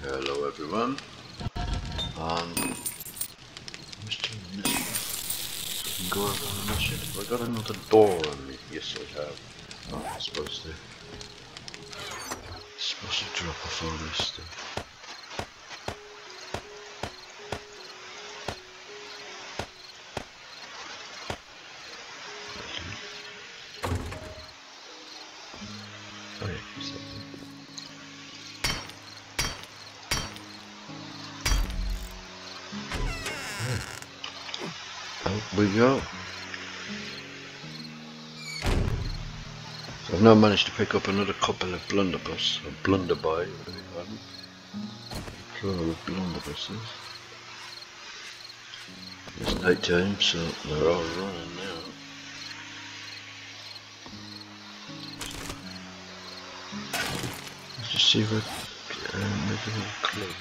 Hello everyone. Mr. Mission. So we can go over on the mission. Have I got another door on me? Yes I have. Oh, I'm supposed to drop off all this stuff. Oh yeah, out we go. So I've now managed to pick up another couple of blunderbuss, or blunderby, whatever you call them. Plural of blunderbusses. It's night time, so they're all running now. Let's just see if I make a little click.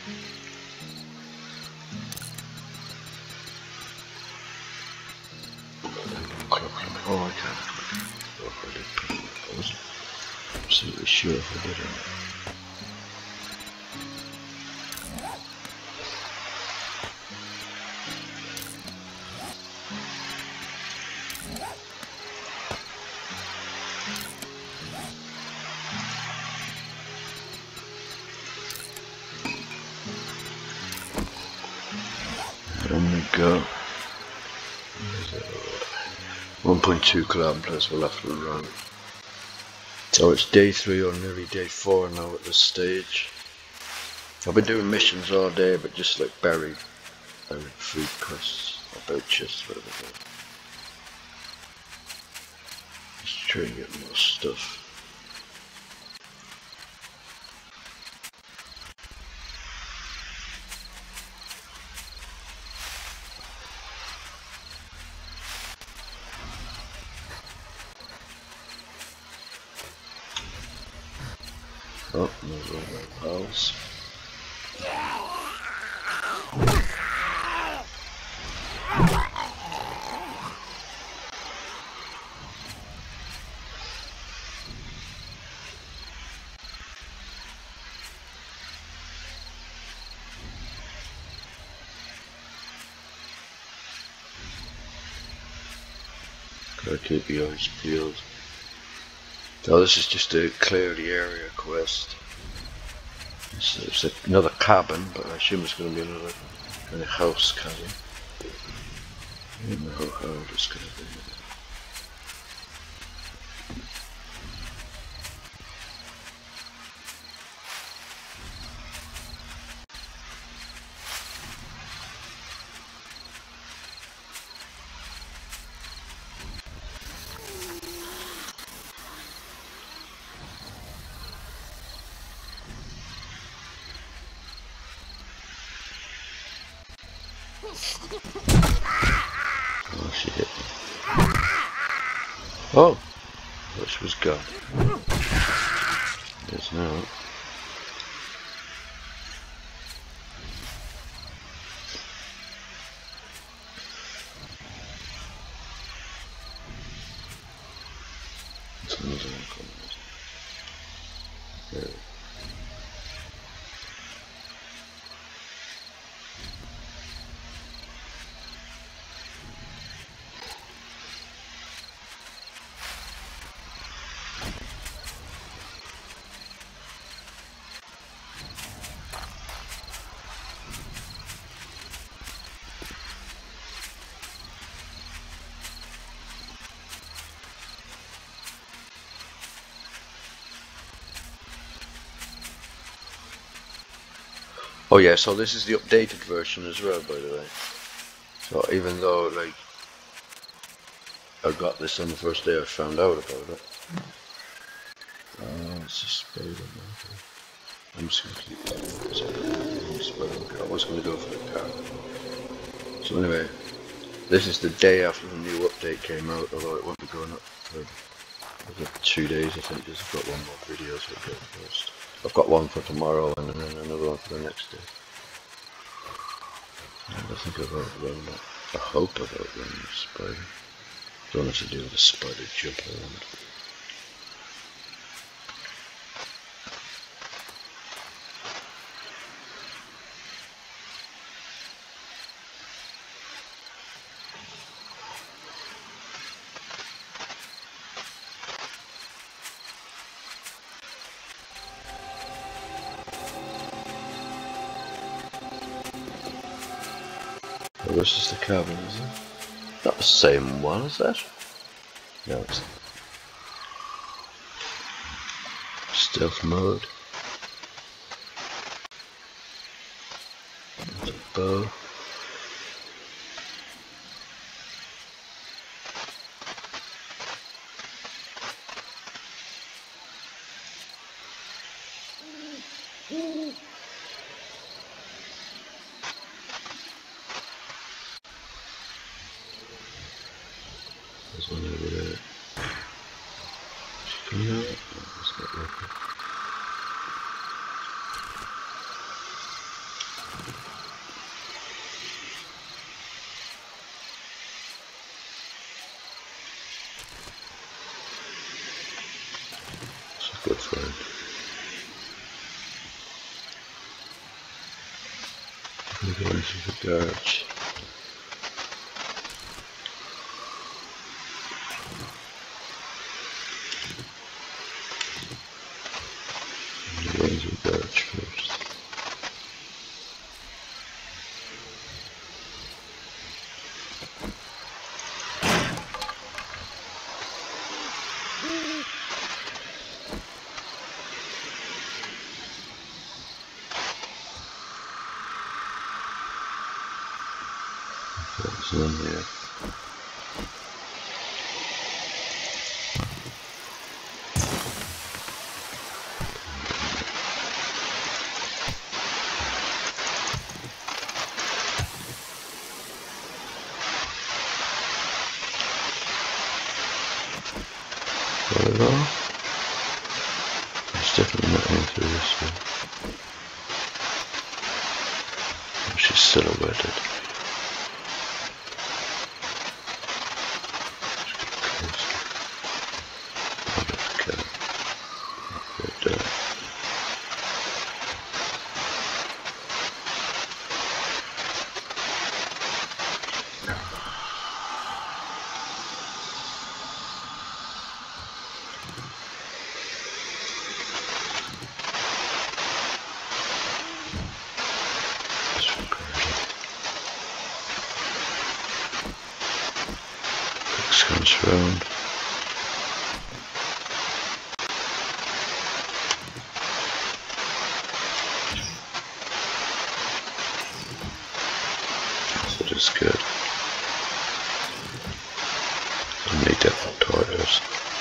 Oh, I can't click. Oh, I did put it in. I wasn't absolutely sure if I did or not. There we go. 1.2 kilometers we'll have to run. So it's day 3 or nearly day 4 now at this stage. I've been doing missions all day, but just like buried food quests, or boat chests, whatever they are. Just trying to get more stuff. Oh, there's all my pals. Gotta keep your eyes peeled. So this is just a clear the area quest. It's another cabin, but I assume it's going to be another kind of house cabin. I don't know how hard it's going to be. Oh, she hit me. Oh! I thought she was gone. There's now. This one's an incoming. There. Oh yeah, so this is the updated version as well, by the way. So even though, like, I got this on the first day I found out about it. It's a spider marker. I'm just going to keep that because I don't need spider marker. I was going to go for the car. So anyway, this is the day after the new update came out, although it won't be going up for 2 days, I think, because I've got one more video to get first. I've got one for tomorrow and then another one for the next day. I think I've outrun that. I hope I've outrun the spider. Don't have to do with the spider jump around. Oh, this is the cabin, is it? Not the same one, is that? No, it's stealth mode. There's a bow. There's one over there. Coming out? No, it's not working. It's a good friend. I'm going to the garage. Where's the garage first? There's one there. Got it all? There's definitely nothing through this one. Oh, she's silhouetted. Comes round. That is good. I need that for tires.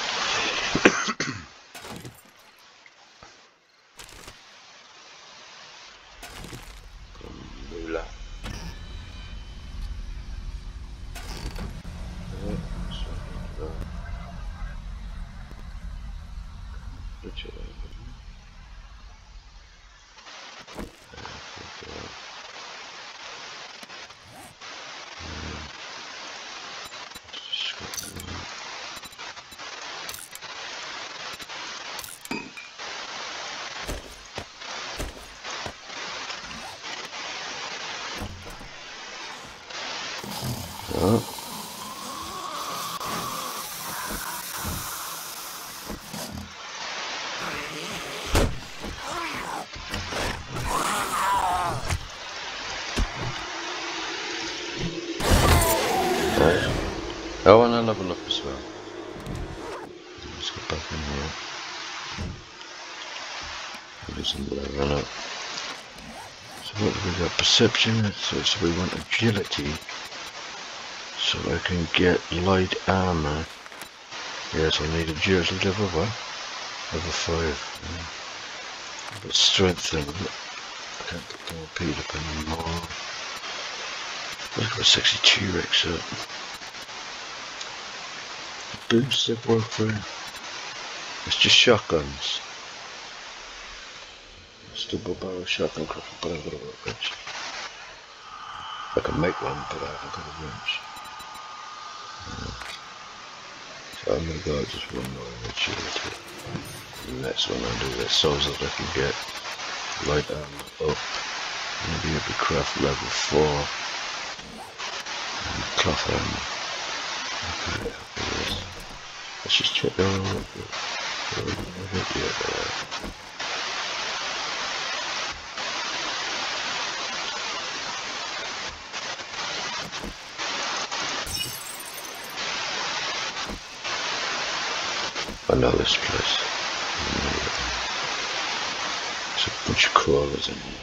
Moolah. Oh. Right. Oh, and I level up as well. Let's get back in here. Listen to that run up. So what have we got? Perception. So we want agility. So I can get light armor. Yes, I need agility level what? Level 5. But strength then. I can't put the repeat up anymore. Look at a sexy T-Rex up. Boosts that work for him. It's just shotguns. It's double barrel shotgun crafting, but I've got a workbench. I can make one, but I haven't got a wrench. So I'm gonna go just one more agility. The next one I'll do that so that I can get light armor up. Maybe able to craft level 4. And cloth armor. Okay, let's just check that all up. Yeah, know this place. There's a bunch of crawlers in here.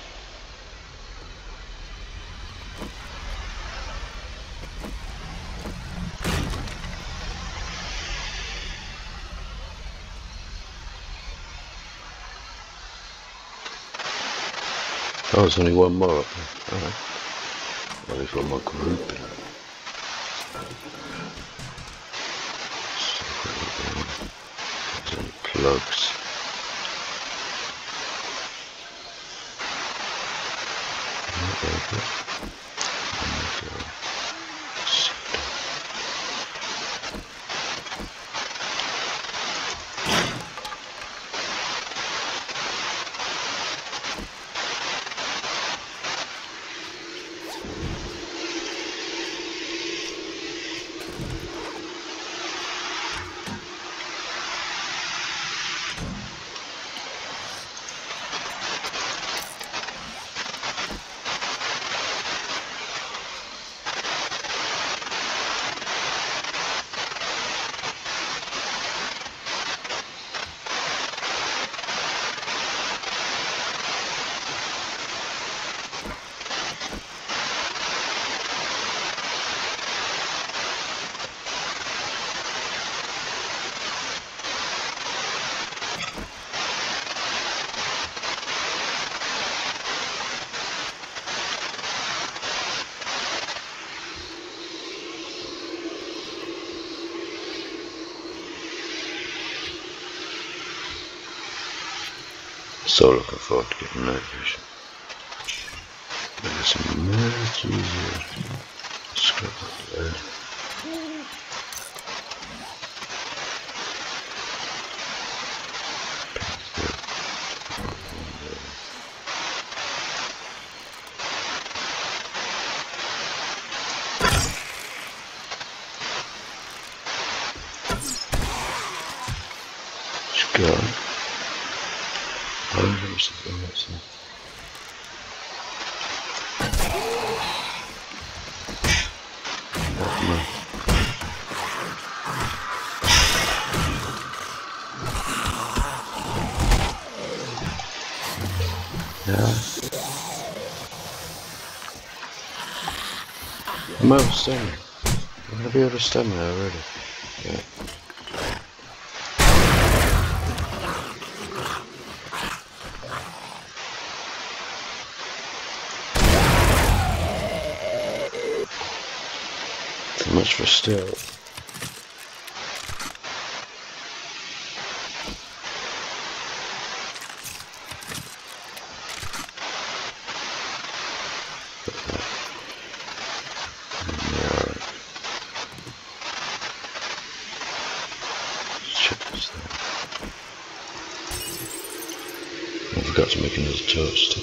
Oh, there's only one more up there. Alright. Well, there's one more group. There's any plugs. So looking forward to getting night vision. There's some nice here. Scrap up there. Go. Oh, there's the bullets there. Yeah. I'm out of stamina. I'm gonna be out of stamina already. Yeah. Too much for stealth. I forgot to make another toast.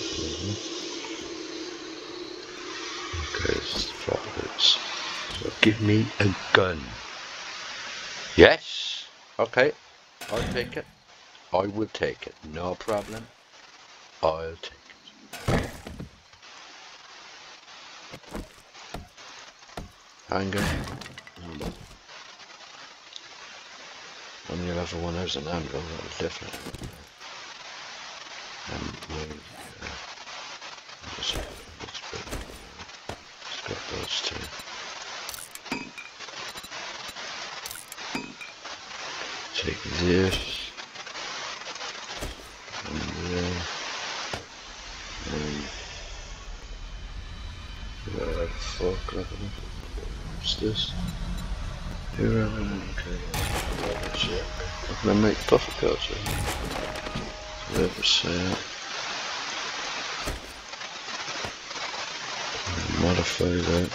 Okay, this is the flat bits. So give me a gun. Yes. Okay. I'll take it. I will take it. No problem. I'll take it. Handgun. Only level 1 has an handgun, that was different. Let's grab those two. Take this. And there. And fuck, what's this? Here I am, okay. Shit. I'm gonna make buffer cards with it. Whatever say that. Modify that.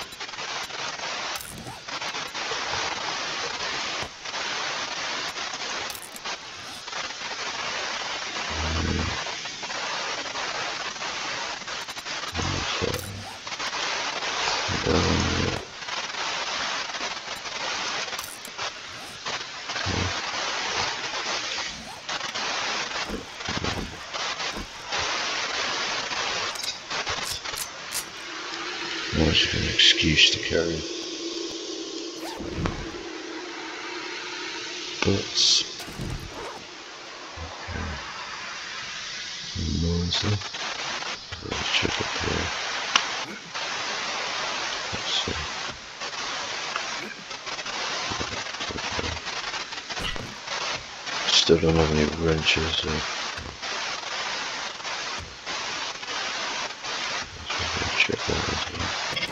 That's an excuse to carry. But noisy. Let's check up here. Let's see. Still don't have any wrenches. So let's check that as well.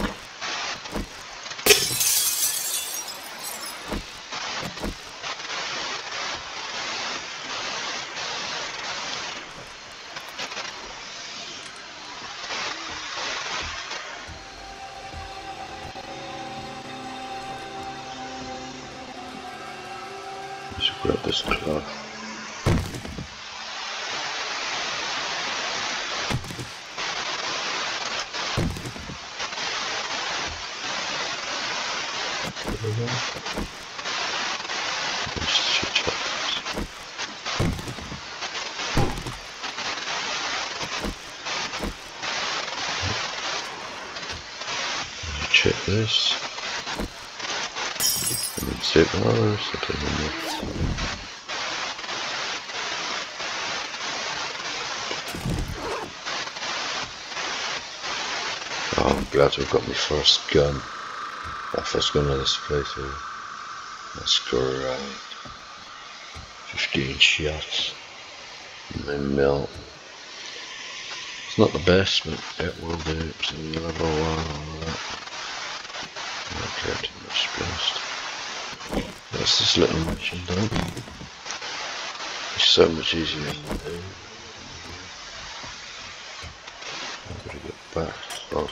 Let's grab this cloth. Check this. And then save ours. Oh, I'm glad we got my first gun. My first gun of this playthrough. Let's go around. 15 shots. And then melt. It's not the best, but it will do. So level 1, all that. I don't care too much, to be honest. That's this little mission done. It's so much easier than the do. I've got to get back. Oh.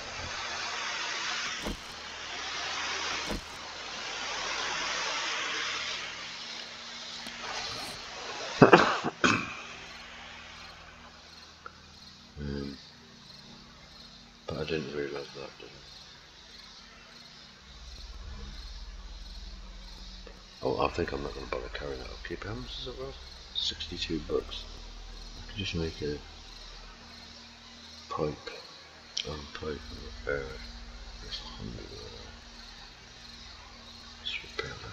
But I didn't realise that, did I? Oh, I think I'm not going to bother carrying that upkeep. How much is it worth? 62 bucks. I could just make a pipe, pipe and repair it. There's 100 of that. Let's repair that.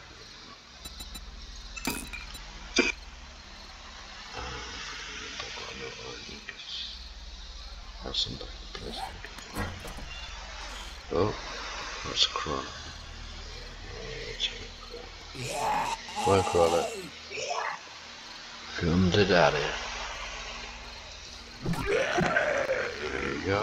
I've got no iron because have some back in place. Oh, that's a crawler. Come on, crawler. Come to daddy. There you go.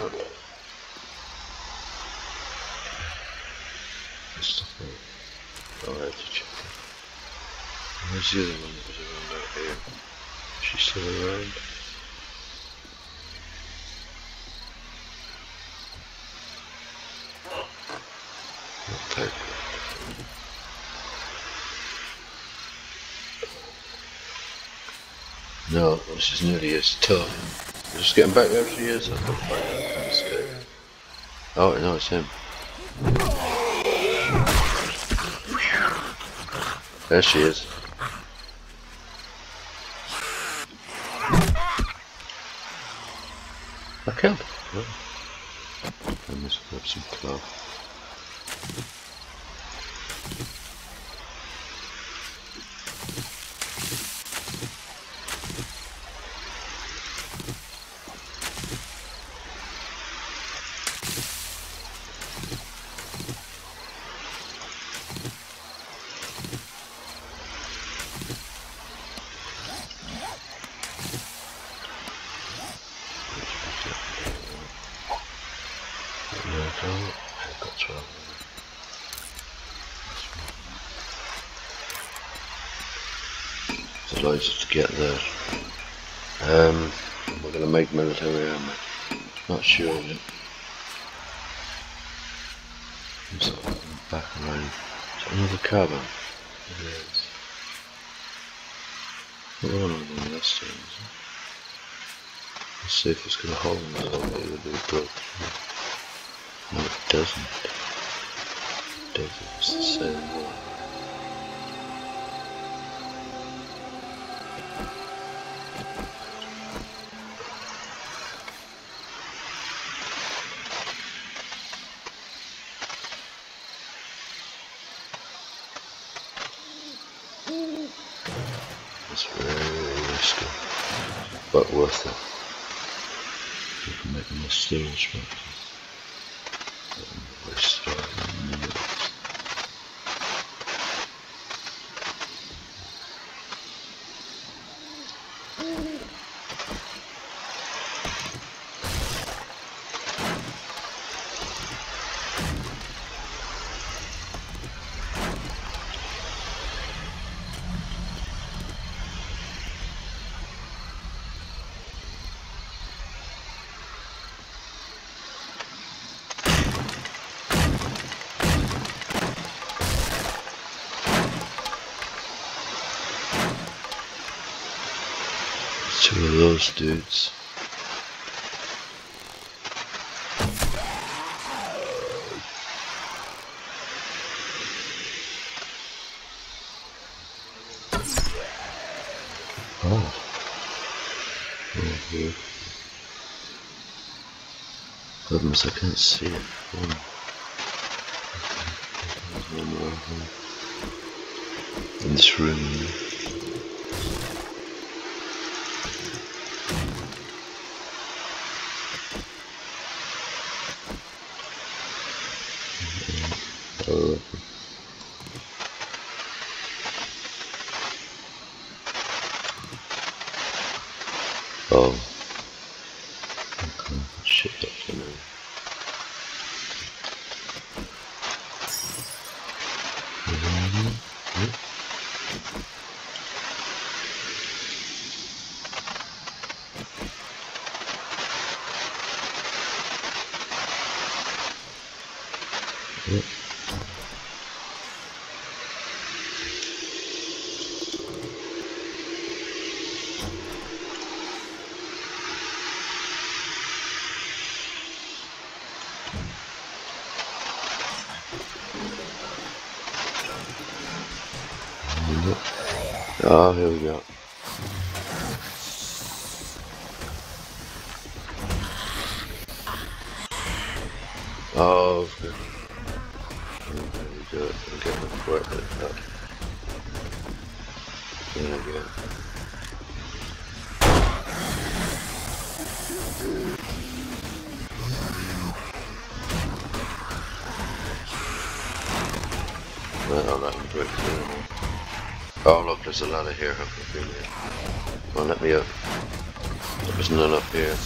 I'll have to check. Where's the other one that was around out here? She's still around? I'll take it. No, this is nearly as tough. Just getting back there she is. I'll go back and escape. Oh, no, it's him. There she is. I killed her. Oh. I must grab some cloth. I've got 12. There's loads to get there. We're going to make military armor. Not sure yet. So back around. Is that another cabin? It is. What one of them last time, is it? Let's see if it's going to hold them a little bit. It'll be broke. No, it doesn't. It doesn't. It's the same one. It's very risky, but worth it. We can make more steel structures. Two of those dudes. Oh. Here. Goodness, I can't see it. There's one more in this room. Oh. Okay. Shit, that's in there. Yep. Oh, here we go. Oh, good. There we go. I'll get my work like that. There we go. Right, I'll let him break through now. Oh look, there's a ladder here, how convenient. Come on, let me up. There's none up here.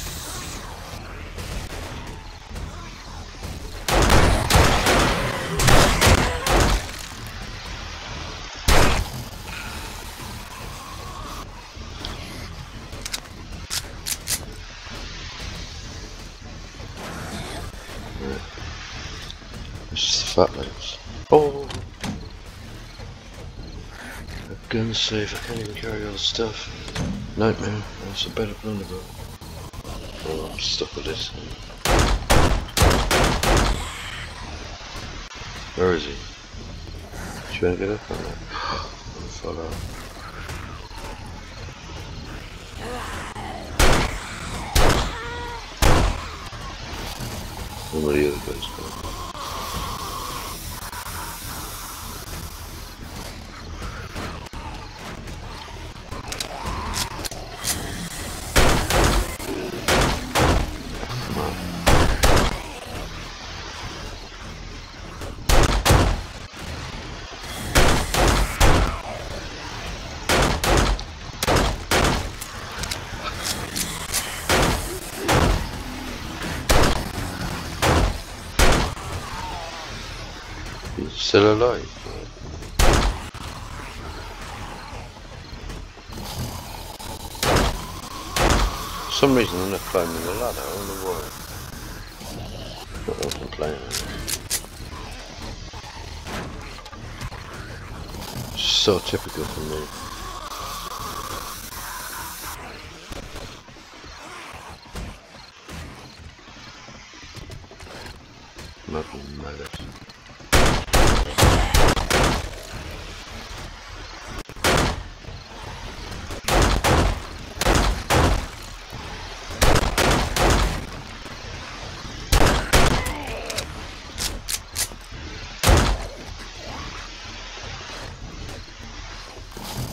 Right. It's just the fat legs. Oh! Gun's safe, I can't even carry all the stuff. Nightmare, that's a better blunderbolt. Oh, I'm stuck with this. Where is he? You trying to get up on that? I'm fall out. One of the other guys coming. He's still alive. For some reason I'm not climbing the ladder, I don't know why. Not open playing. It's so typical for me. Nothing matters.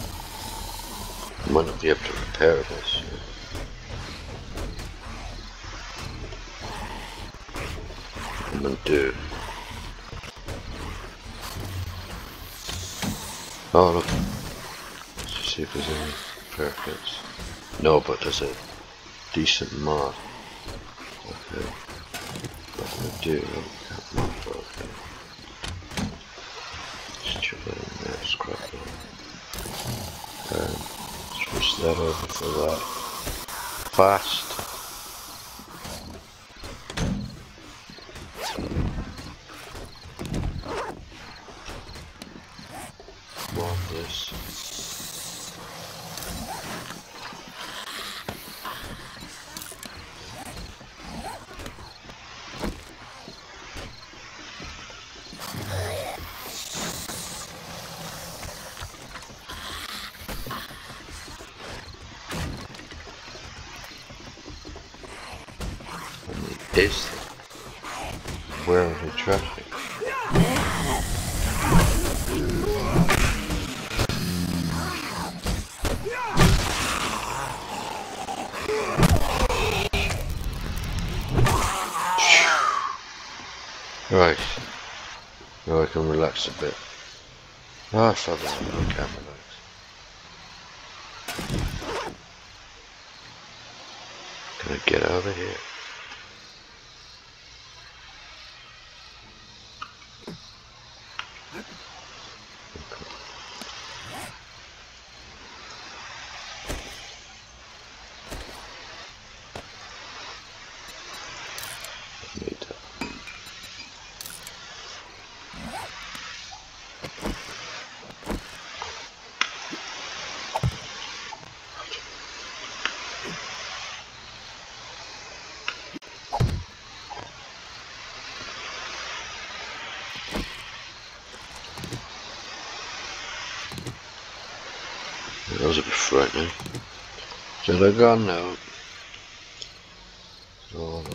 Might not be able to repair this. I'm gonna do. Oh look, let's see if there's any perfects. No, but there's a decent mod. Okay, what I'm gonna do, can't move, okay. Just chuck that in there, scrap that. Switch that over for that. Fast. Want this. Is where are they traffic? Right, now I can relax a bit. Oh, I thought that I can't relax. Can I get out of here? That was a bit frightening. So they're gone now. So,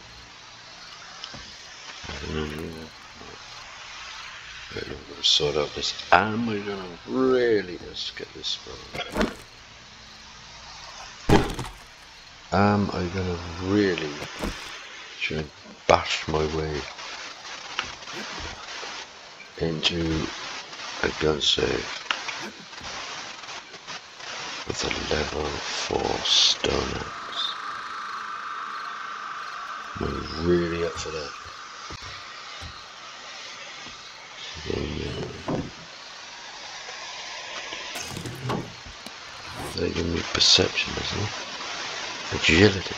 I'm gonna sort out this. Am I gonna really just get this wrong? Am I gonna really try and bash my way into a gun save with a level 4 stone axe? Am I really up for that? They give me perception, isn't it? Agility,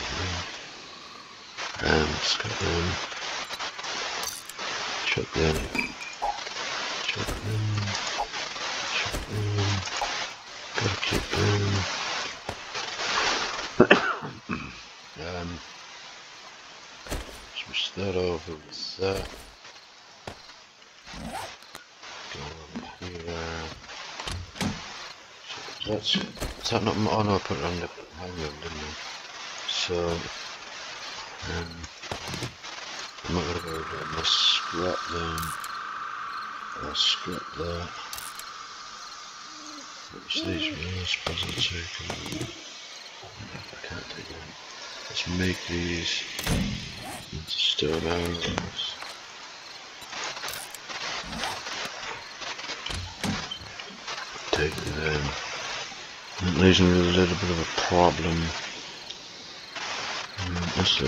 let's go them. Chuck them. Chuck them. Chuck them. Gotta keep them. Switch that over with that. Go over here. That's, is that not, oh no, I put it on the hangman, didn't I? So, I'm not going to go over and scrap them. I'll scrap that. What's these ones? Puzzle taken. I can't take them. Let's make these into stone arrows. Take them. That leaves me with a little bit of a problem. Let's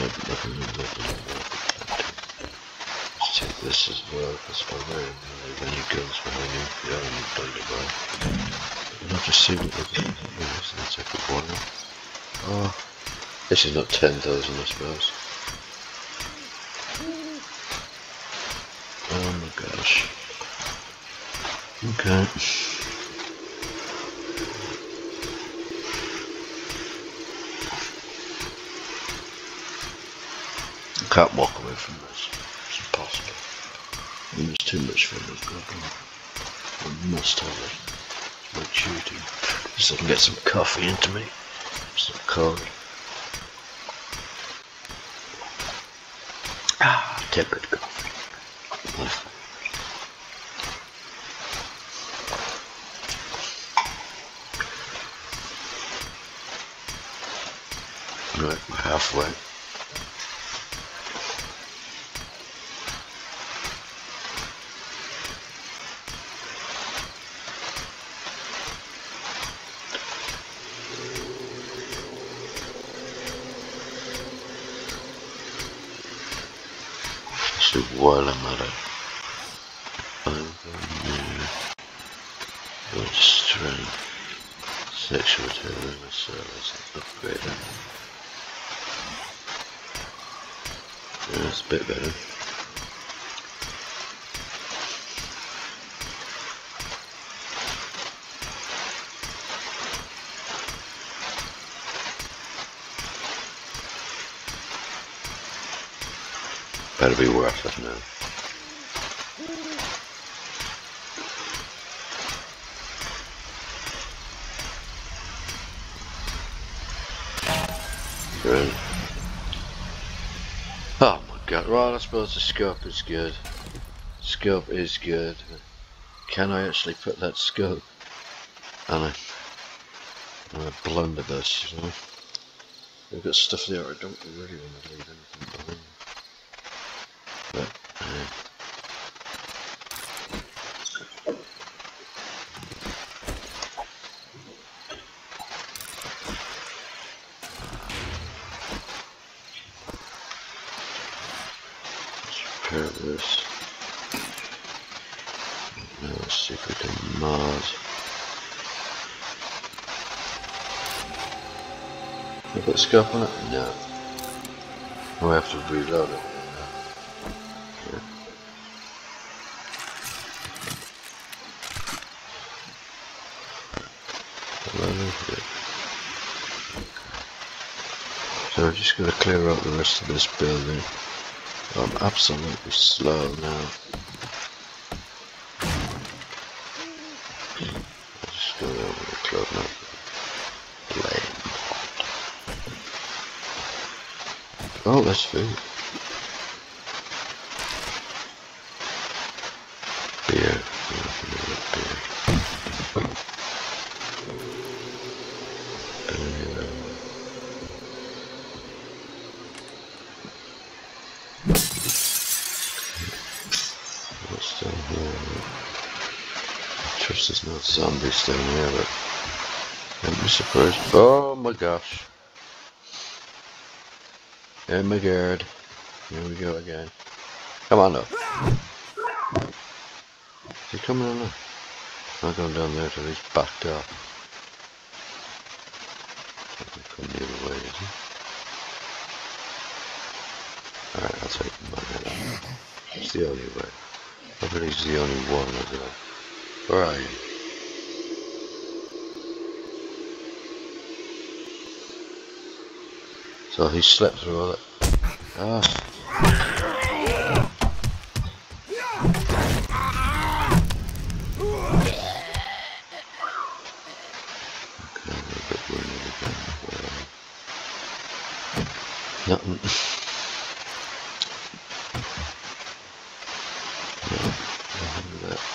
take this as well, because if I wear any guns behind him, yeah, I'm not done to buy. And I'll just see what they do. Let's take a one. Oh, this is not 10,000, I suppose. Oh my gosh. Okay. I can't walk away from this. It's impossible. It's too much fun. I must have it. It's my duty. Just so I can get some coffee into me. It's not cold. Ah, tempered coffee. Right, we're halfway. Actually, while I'm at it, I'm going to strength, sexual terrorism, service, upgrade it. Yeah, it's a bit better. Better be worth it now. Right. Oh my god, right, I suppose the scope is good. Scope is good. Can I actually put that scope on a blunderbuss, you know? We've got stuff there I don't really want to leave anything behind. But, let's repair this. Now let's see if we can mod. Have got scope on it? No. Oh, I have to reload it. Yeah. So I'm just going to clear out the rest of this building. I'm absolutely slow now. I'll just go over the club now. Oh, that's food. Beer. What's down here? I trust there's no zombies down here, but I'm surprised. Oh my gosh. Oh my god. Here we go again. Come on up. Is he coming on up? I'm not going down there till he's backed up. Come the other way, is he? Alright, I'll take him back there. It's the only way. I bet he's the only one as well. Where are you? So he slept through all that. Ah. Nothing. Nothing of that.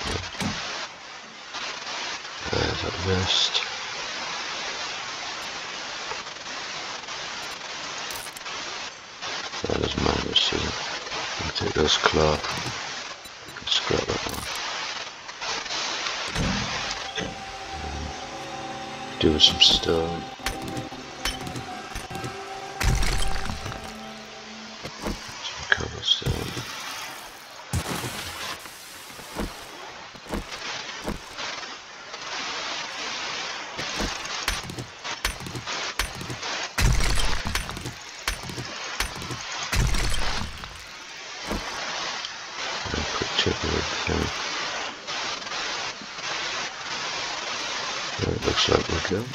There's that vest. That is minus, so I'll take those cloth. Scrap that one. Do some stone. Some cobblestone. It looks like we're good.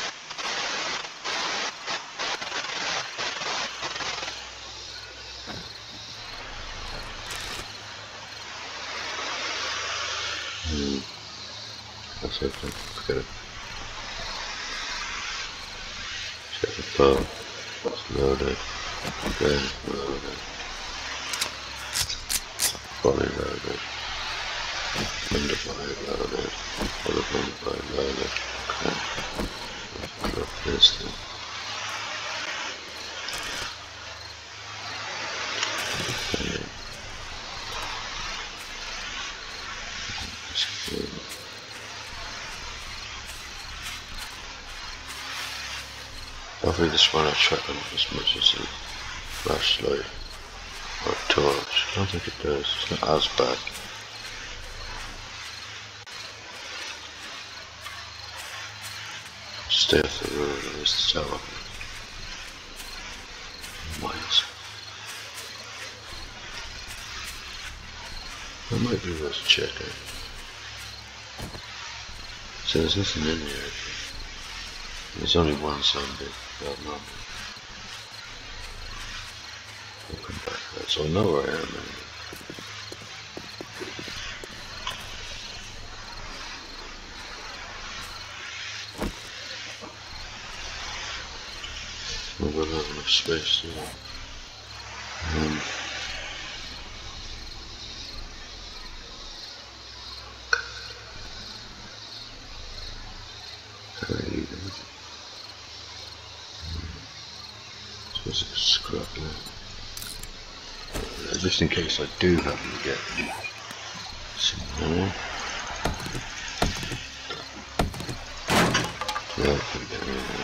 That's it. Forget it. Check the bow. It's loaded. Okay, loaded. Body loaded. Underfire loaded. Other underfire loaded. Okay. Drop this thing. Okay. That's good. Hopefully this one I'll check on as much as the flashlight. Or a torch. I don't think it does. It's not as bad. Stay off the road, or is the tower? Miles. That might be worth checking. So there's nothing in here. There's only one zombie. Well, no. We'll come back to that. So I know where I am anyway. We've got enough space to suppose it's scrap there. Just in case I do happen to get some more. Yeah, I can get it.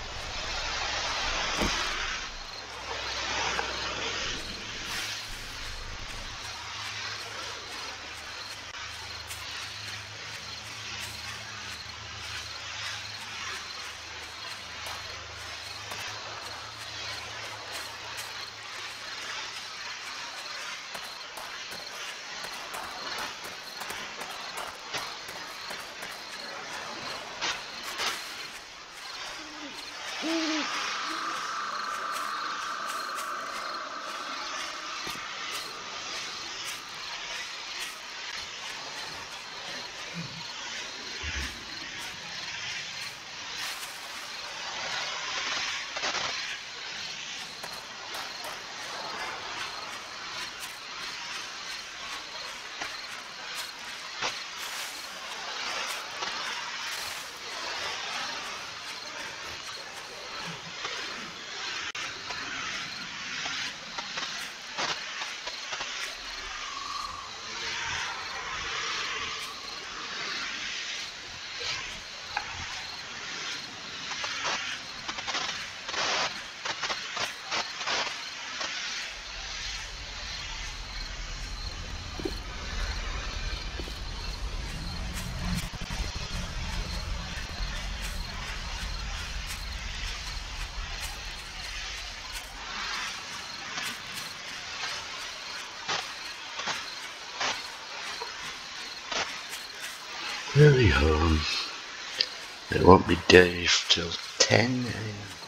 Really home. It won't be day till 10 a.m.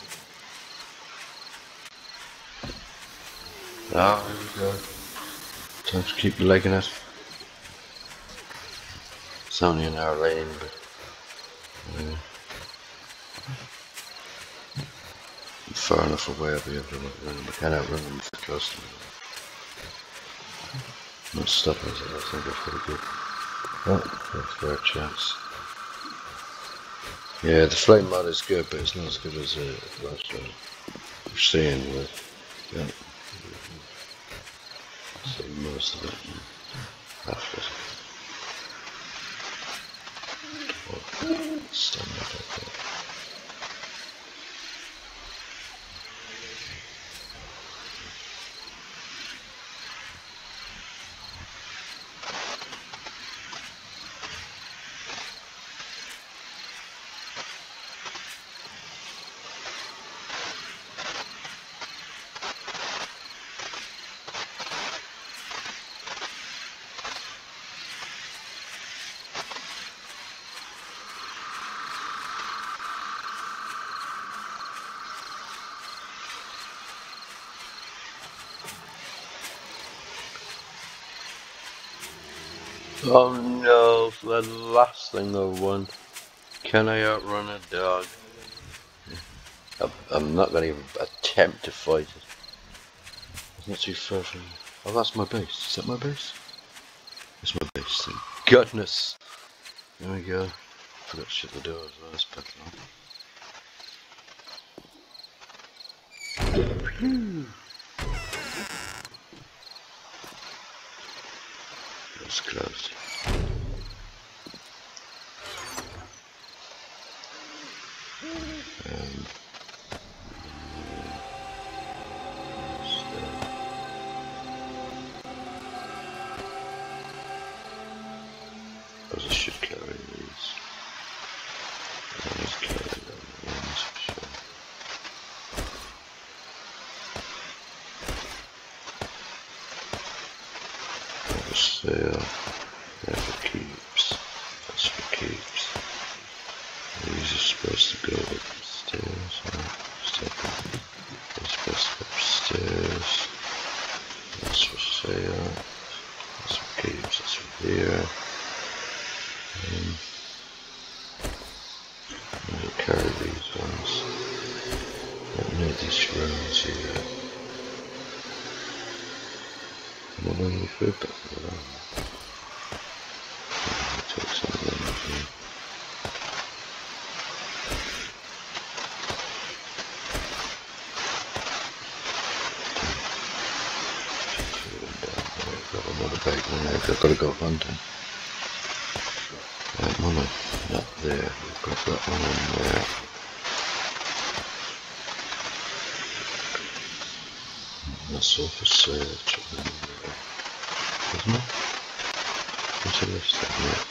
Ah, there we go. Time to keep legging it. It's only an hour rain, but I'm far enough away I'll be able to run them. I can't outrun them if they're close to me. Not stop us, I think that's pretty good. Oh, that's a fair chance. Yeah, the flame mod is good, but it's not as good as last one. We're seeing with, yeah. See most of it. Half it. Oh, stand up like that. Oh no, the last thing I want. Can I outrun a dog? I'm not going to even attempt to fight it. It's not too far from... Oh, that's my base. Is that my base? That's my base. Thank goodness. There we go. Forgot to shut the door as well. That's petrol. That's closed. for sale. They're for keeps. That's for keeps. These are supposed to go upstairs. They're supposed to go upstairs. That's for sale. That's for keeps. That's for here. I'll carry these ones. Don't need these rounds here. Not only food, but I'll take some of them with me. Got another bag there. I've got to go hunting. That money, not there. We've got that one in there. That's all for sale. Isn't it? What's the list of it?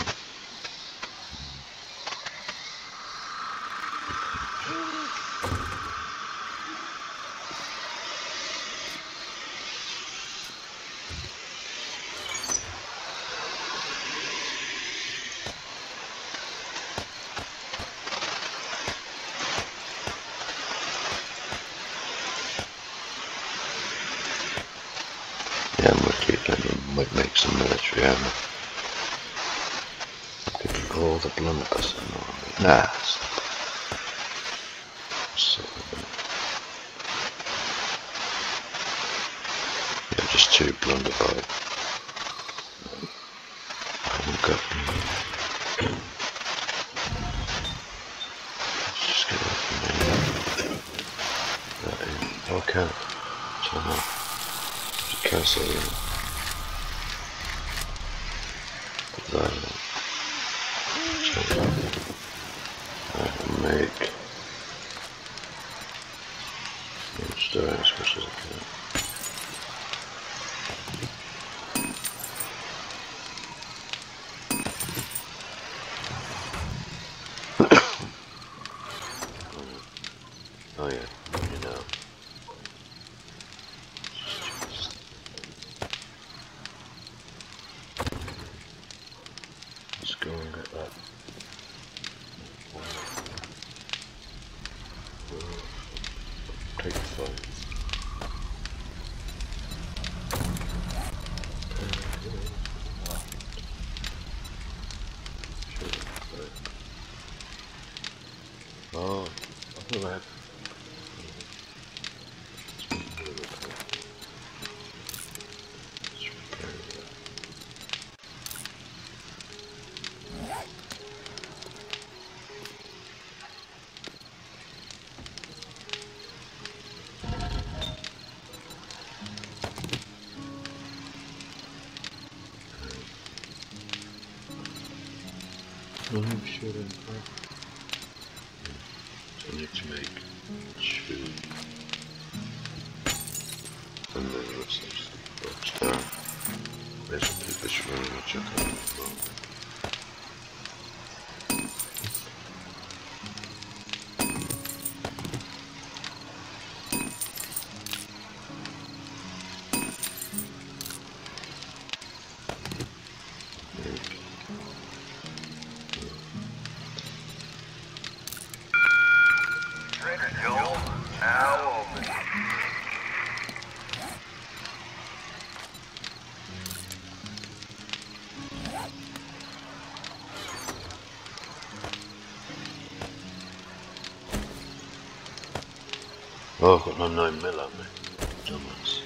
Yeah, I'm gonna keep them. Might make some military ammo. Could call the blunderbuss and all. Nah, so, yeah, just 2 blunderbuss. I haven't got any. Let's just get open that in. Okay. Turn off. Cancel it. Put that in. I can make stone as much as I can. Oh yeah, you know. Let's go and get that. Take the phone. Oh, I thought I had. I'm sure I'm so I need to make 2 and then what's this box down. There's a this room which I can't remember. Oh, I've got no 9mm on me. Dumbass.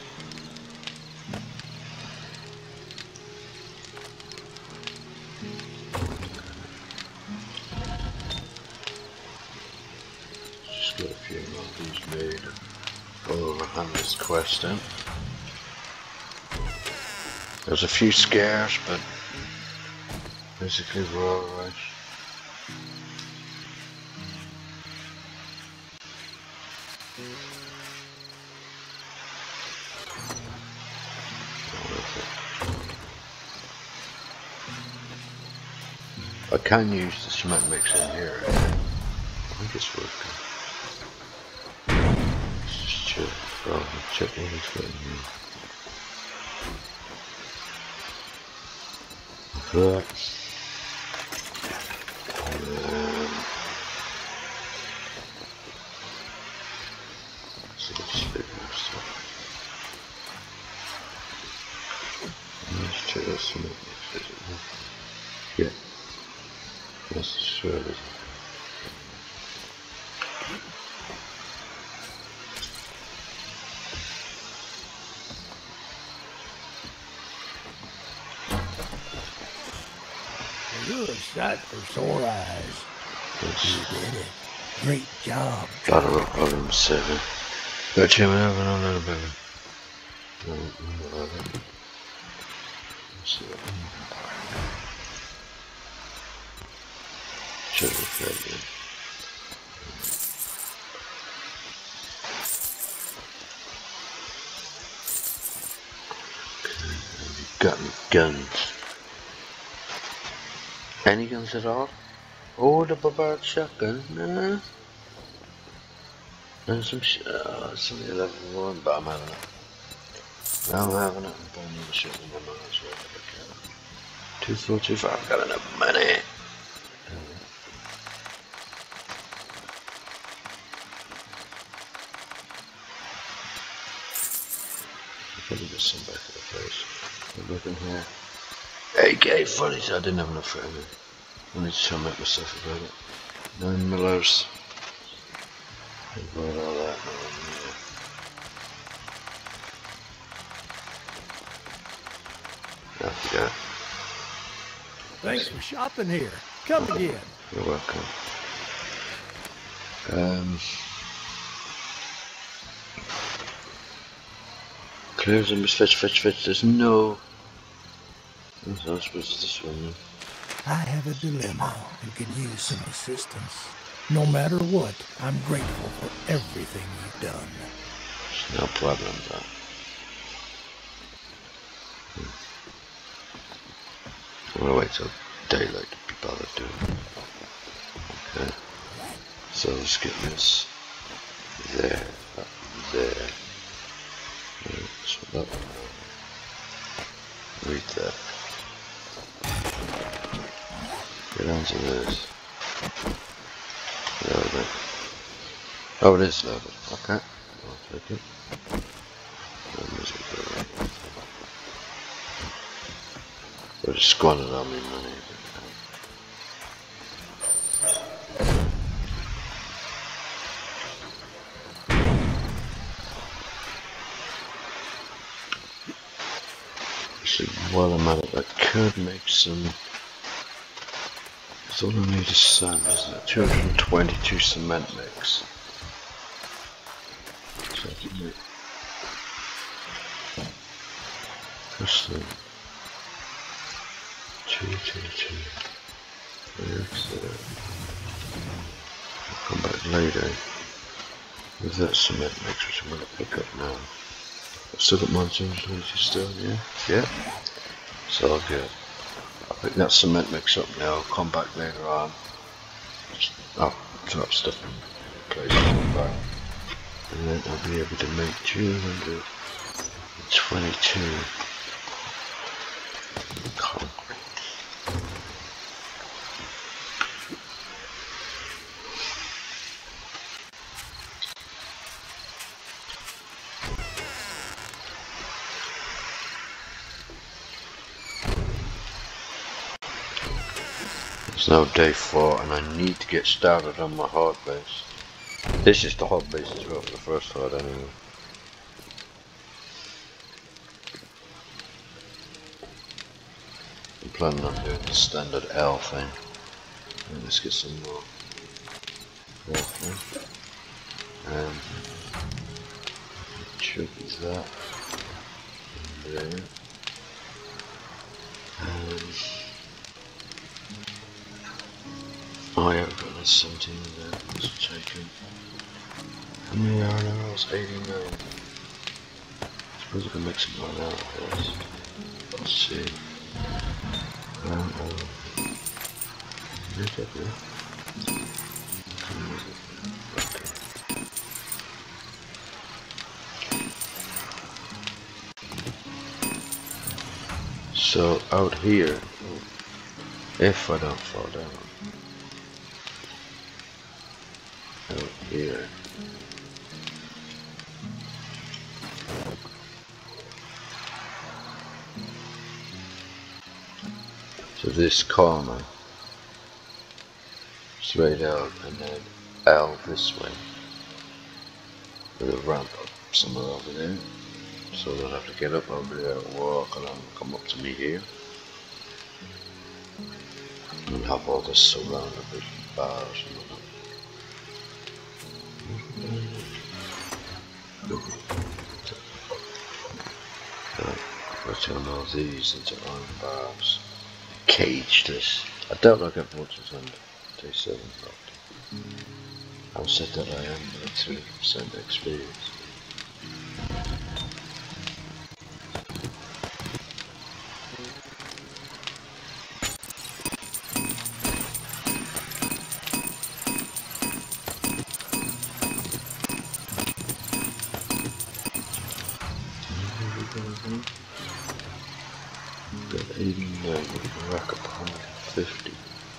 Just got a few more of these made. I'll hand this quest in. There's a few scares, but basically we're alright. I can use the cement mix in here. I think it's working. Let's just check. Oh, check what it's got in here. Right. So let's leave this stuff. Let's check out some of this, isn't it? Yeah. That's sure it is. You're a sight for sore eyes. You did it. Great job. Battle of Volume 7. Go check me over a little bit. No, let's see. Check it out again. Got any guns? Any guns at all? Oh, the barbaric shotgun, nah. And some something level 1, but I'm having it. I'm having it. I'm buying the shit in my mind, so I 245, I've got enough money. I'll probably get some back at the place. I'm looking here. AK funny, so I didn't have enough for anything. I need to try and make myself about it. 9 millers. Avoid all that. I forgot. Thanks for shopping here. Come again. You're welcome. Clears and fetch. There's no. I'm supposed to this one. Then. I have a dilemma and could use some assistance. No matter what, I'm grateful for everything you've done. There's no problem, though. I'm gonna wait till daylight to be bothered doing it. Okay. So let's get this there, up there. Right, so that one. Read that. Get onto this. Load it. Oh, it is loaded. Okay. I'll take it. But it's squandered on me money. Actually, while I'm at it, I could make some. That's all I need is sand, isn't it? 222 cement mix. So I can make. First thing. 222. I'll come back later with that cement mix, which I'm going to pick up now. I've still got my 222 still, yeah? Yeah. It's all good. I'll pick that cement mix up now, I'll come back later on. I'll drop stuff in place back. And then I'll be able to make 222 concrete. It's now day 4 and I need to get started on my horde base. This is the horde base as well for the first horde anyway. I'm planning on doing the standard L thing. And let's get some more. Should be that. And there. Oh yeah, we've got another 17 there. Let's take it. How many are there? Else 89. I suppose we can make some more out of this. Let's see. Look at that. So out here, If I don't fall down. Out here. So this corner, straight out, and then L this way, with a ramp up somewhere over there. So they'll have to get up over there, walk along, come up to me here, and have all this surrounded with bars and whatnot. Let's turn all these into iron bars. Cage this. I doubt I'll get vultures on day 7 probably. I'll set that I am like 3% experience. Got 89, we can rack up 150.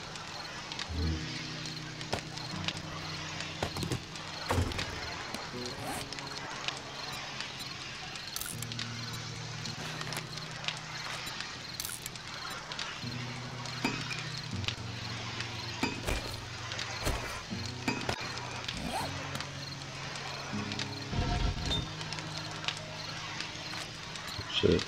That's it.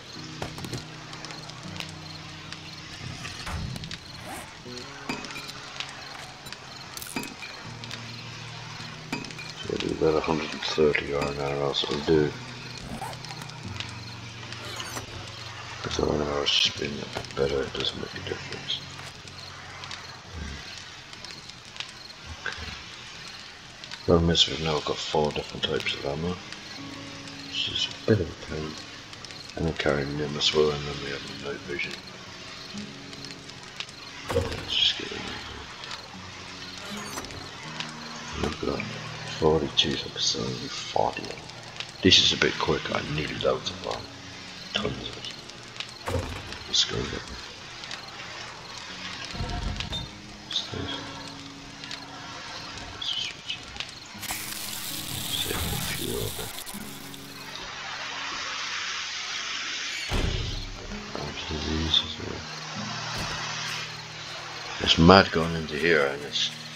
So do about 130 iron arrows will do. Because iron arrows spin a bit better, it doesn't make a difference. Problem is we've now got 4 different types of ammo, which is a bit of a pain. And I'm carrying them as well, and then we have night vision. Let's just get in there. Look at that. 42 seconds, only 40. This is a bit quick, I need loads of them. Tons of it. Let's go get them. What's this? Let's just switch it. Save a few of them. These as well. It's mad going into here, and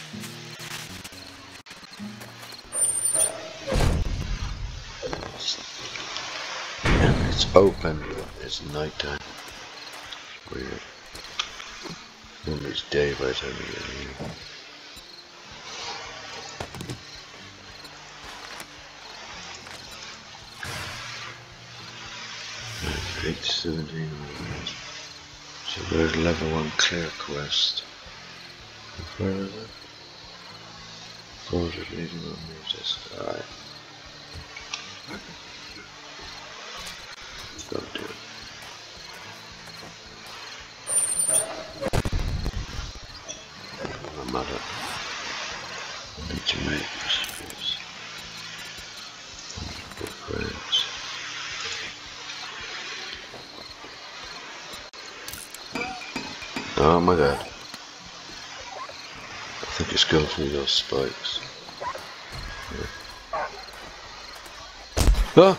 it's open, but it's night time. It's weird. Normally it's day by the time you get here. Right, 17. So there's level 1 clear quest. Where is it? 481 meters. Alright. Go do it. No matter. Need to make recipes. Upgrades. Oh my god. I think it's going through those spikes. Yeah. Ah!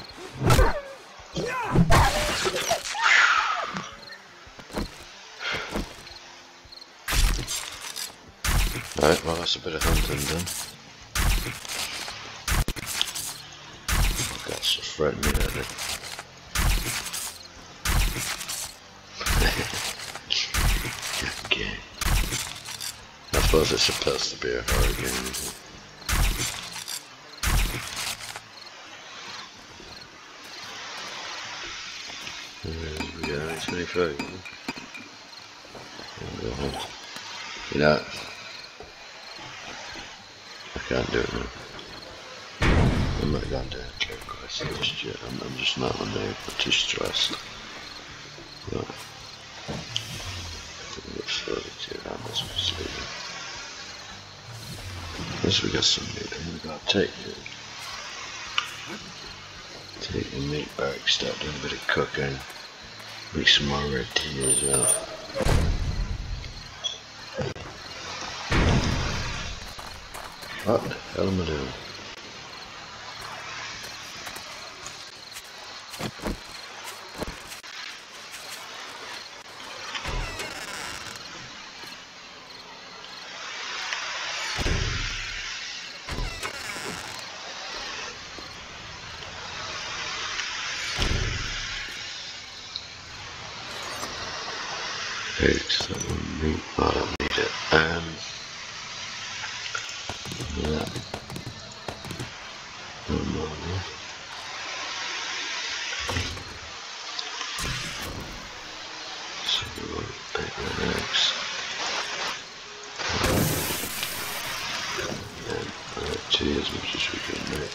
Right, well that's a bit of hunting done. That's a threatening me at it. Okay. I suppose it's supposed to be a horror game, isn't it? We got 25, you know, I can't do it now. I'm not going to clear quest just yet. I'm just not on there, but too stressed. Right. I think it's 32 around this facility. Unless we got some meat, I'm going to take the meat back, start doing a bit of cooking, make some more red tea as well. What the hell am I doing? Eggs, that one meat. Oh, I don't need it. Yeah. One more there. So we want bacon and eggs. And tea as much as we can make.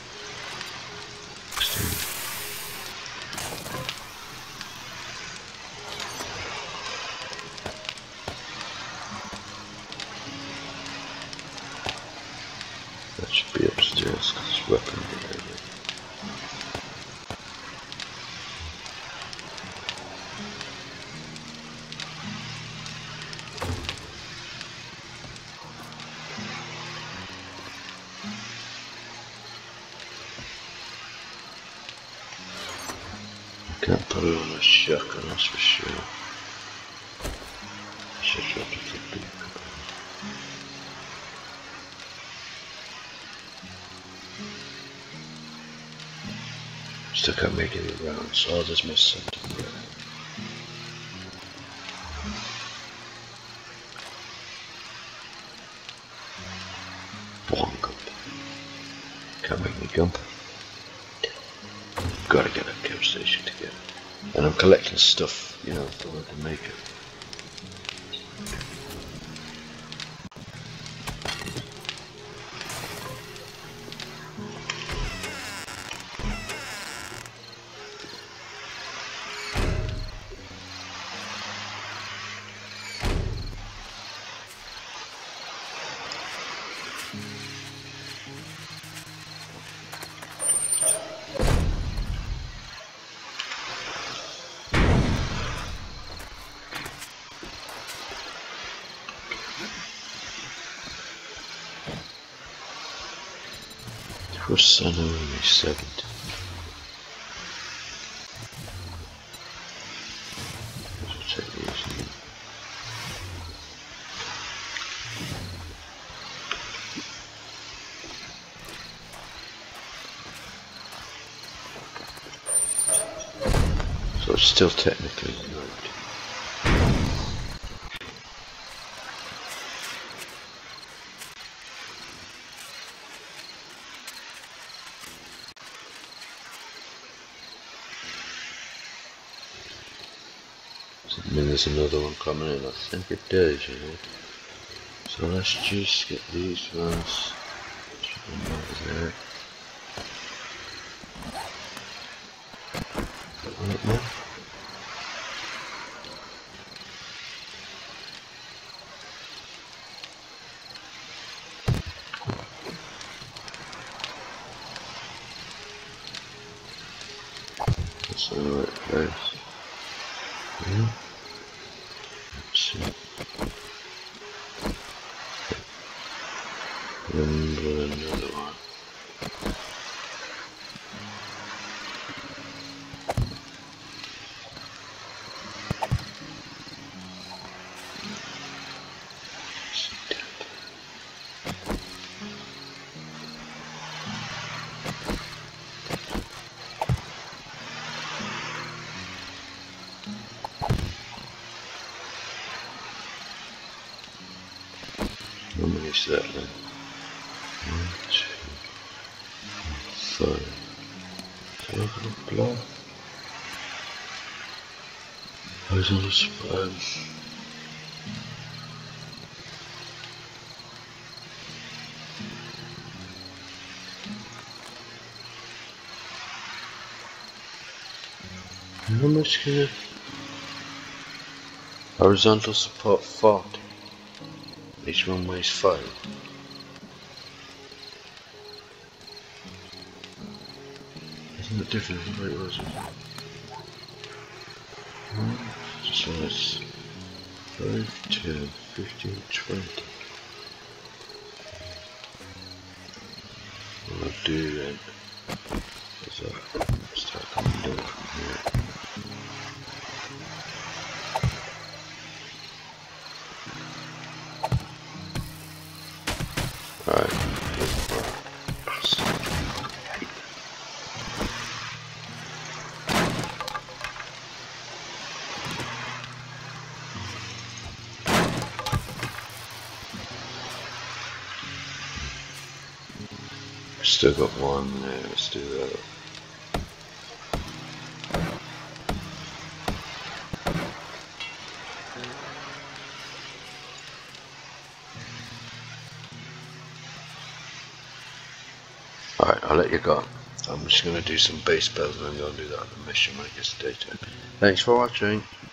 That should be upstairs because it's weapon related. Can't put it on a shotgun, that's for sure. Should drop it to big. Still can't make it around, so I'll just miss something. One gump. Can't make me gump. Gotta get a camp station to get it. And I'm collecting stuff, you know, for when to make it. First son only 70. Check these. So it's still technically good. I mean, there's another one coming in, I think it does, you know. So let's just get these ones. There. Right now. That's the right place. Yeah. Let's see. And another one. How many is that then? 1, 2, 5. Favorite block. Where's all the supplies? How much can it? Horizontal support 40. Each one weighs 5. Isn't it different from what it was? So it's 5, 10, 15, 20. do then is start coming down from here. Right. Still got one there, let's do that. Alright, I'll let you go. I'm just going to do some base building and go and do that on the mission when it gets daytime. Thanks for watching.